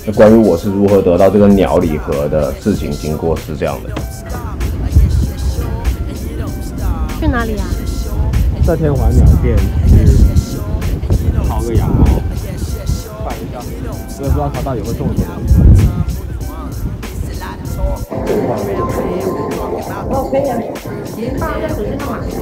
那关于我是如何得到这个鸟礼盒的事情经过是这样的。 去哪里啊？ 在天环鸟店去薅个羊毛，看一下，我也不知道它到底会送什么。 哦，可以啊，放在手机上买。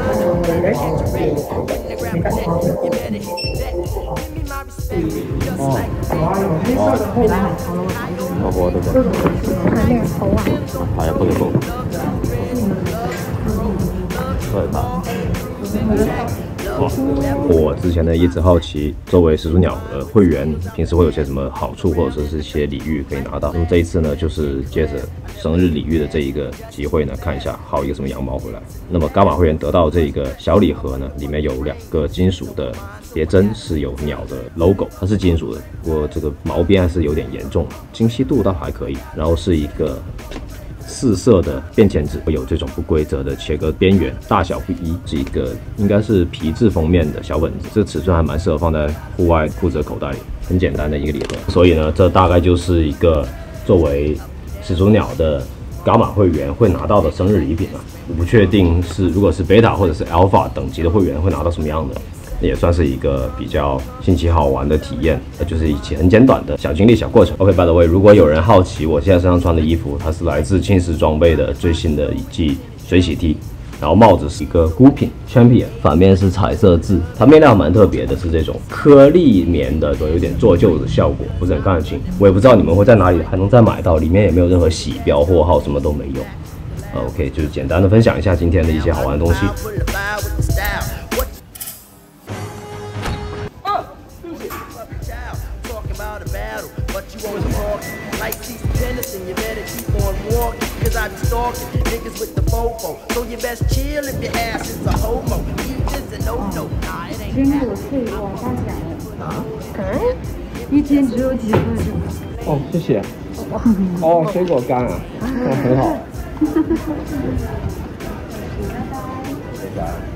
老婆对不对？ 还没有投啊。 哎呀，不能够。对吧？我之前呢一直好奇，作为始祖鸟的会员，平时会有些什么好处，或者说是一些礼遇可以拿到。那么这一次呢，就是借着生日礼遇的这一个机会呢，看一下薅一个什么羊毛回来。那么伽马会员得到这一个小礼盒呢，里面有2个金属的别针，是有鸟的 logo， 它是金属的，不过这个毛边还是有点严重，精细度倒还可以。然后是一个4色的便签纸，会有这种不规则的切割边缘，大小不一，是一个应该是皮质封面的小本子，这尺寸还蛮适合放在户外裤子的口袋里，很简单的一个礼盒。所以呢，这大概就是一个作为始祖鸟的伽马会员会拿到的生日礼品啊。我不确定是如果是贝塔或者是 alpha 等级的会员会拿到什么样的。也算是一个比较新奇好玩的体验，就是一起很简短的小经历、小过程。OK，by the way， 如果有人好奇我现在身上穿的衣服，它是来自轻食装备的最新的一季水洗 T， 然后帽子是一个孤品 Champion， 反面是彩色字，它面料蛮特别的，是这种颗粒棉的，有点做旧的效果，不是很看得清。我也不知道你们会在哪里还能再买到，里面也没有任何洗标货号，什么都没有。OK， 就是简单的分享一下今天的一些好玩的东西。 坚果脆果大奖，一天只有几个是吗？ 哦，谢谢。哦，水果干啊，很好。拜拜。